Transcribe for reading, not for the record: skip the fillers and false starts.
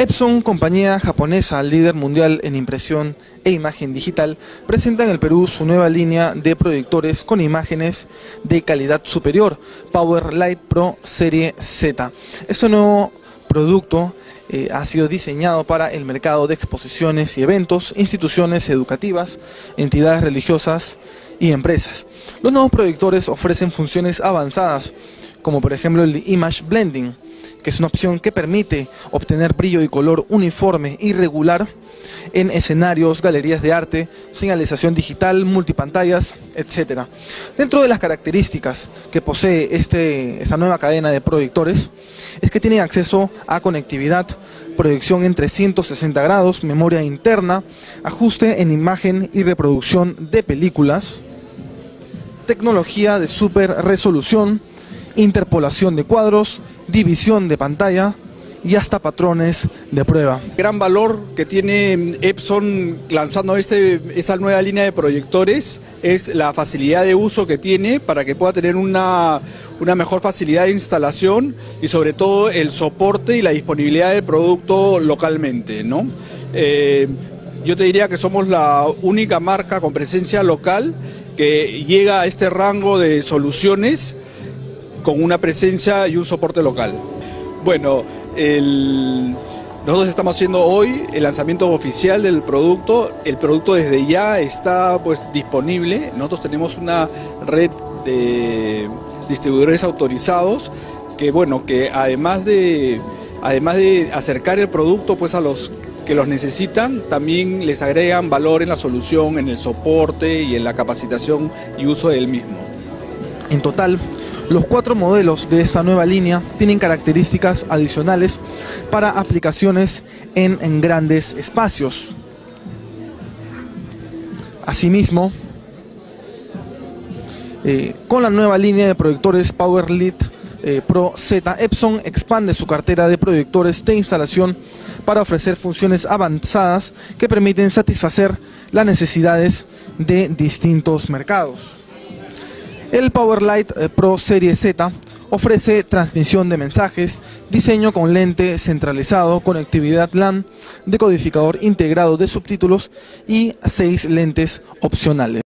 Epson, compañía japonesa líder mundial en impresión e imagen digital, presenta en el Perú su nueva línea de proyectores con imágenes de calidad superior, PowerLight Pro Serie Z. Este nuevo producto ha sido diseñado para el mercado de exposiciones y eventos, instituciones educativas, entidades religiosas y empresas. Los nuevos proyectores ofrecen funciones avanzadas, como por ejemplo el Image Blending, que es una opción que permite obtener brillo y color uniforme y regular en escenarios, galerías de arte, señalización digital, multipantallas, etc. Dentro de las características que posee esta nueva cadena de proyectores es que tienen acceso a conectividad, proyección en 360 grados, memoria interna, ajuste en imagen y reproducción de películas, tecnología de super resolución, interpolación de cuadros, división de pantalla y hasta patrones de prueba. Gran valor que tiene Epson lanzando esta nueva línea de proyectores es la facilidad de uso que tiene para que pueda tener una mejor facilidad de instalación y sobre todo el soporte y la disponibilidad del producto localmente, ¿no? Yo te diría que somos la única marca con presencia local que llega a este rango de soluciones con una presencia y un soporte local. Bueno, nosotros estamos haciendo hoy el lanzamiento oficial del producto. El producto desde ya está disponible. Nosotros tenemos una red de distribuidores autorizados que además de acercar el producto a los que los necesitan, también les agregan valor en la solución, en el soporte y en la capacitación y uso del mismo. En total, los 4 modelos de esta nueva línea tienen características adicionales para aplicaciones en grandes espacios. Asimismo, con la nueva línea de proyectores PowerLight Pro Z, Epson expande su cartera de proyectores de instalación para ofrecer funciones avanzadas que permiten satisfacer las necesidades de distintos mercados. El PowerLight Pro Serie Z ofrece transmisión de mensajes, diseño con lente centralizado, conectividad LAN, decodificador integrado de subtítulos y 6 lentes opcionales.